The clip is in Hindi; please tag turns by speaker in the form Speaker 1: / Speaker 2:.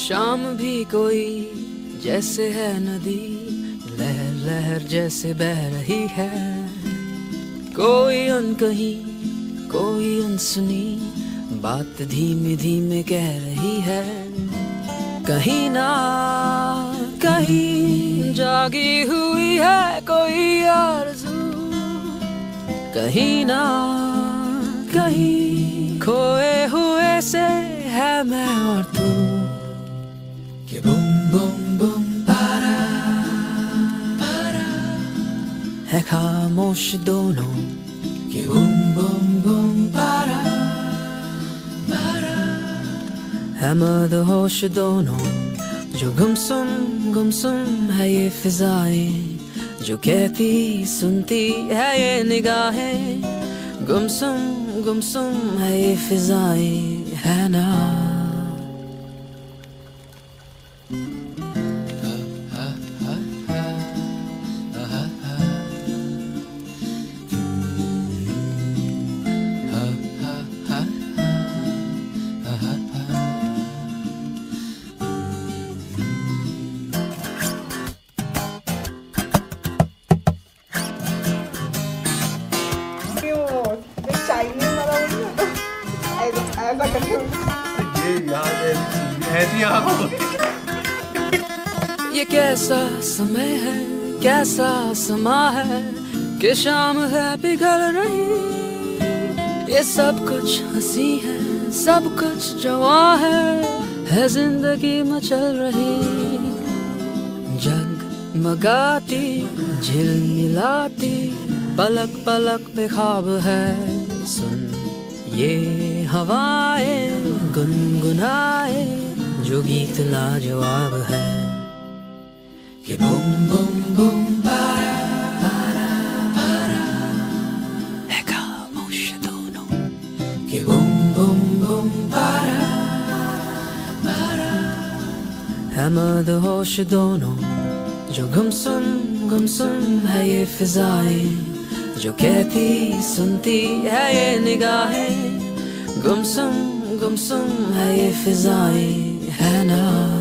Speaker 1: शाम भी कोई जैसे है नदी, लहर लहर जैसे बह रही है। कोई अनकही कोई अनसुनी बात धीमे धीमे कह रही है। कहीं ना कहीं जागी हुई है कोई आरज़ू, कहीं ना कहीं खोए हुए से है मैं और तू। कि बुम बुम बुम पारा पारा है खामोश दोनों। कि बुम बुम बुम पारा पारा है मदहोश दोनों। जो गुमसुम है ये फिजाएं, जो कहती सुनती है ये निगाहें। गुमसुम है ये फिजाएं, है ना। ये कैसा समय है कैसा समा है कि शाम है पिघल रही। ये सब कुछ हंसी है सब कुछ जवां है जिंदगी मचल रही। जगमगाती झिलमिलाती पलक पलक पे ख्वाब है। सुन ये हवाएं गुनगुनाए जो गीत लाजवाब है। कि बुम बुम बुम पारा पारा पारा है खामोश दोनों। कि बुम बुम बुम पारा पारा है मदहोश दोनों। जो गुमसुम है ये फिजाएं, जो कहती सुनती है ये निगाहें। गुमसुम है ये फिजाएं, है ना।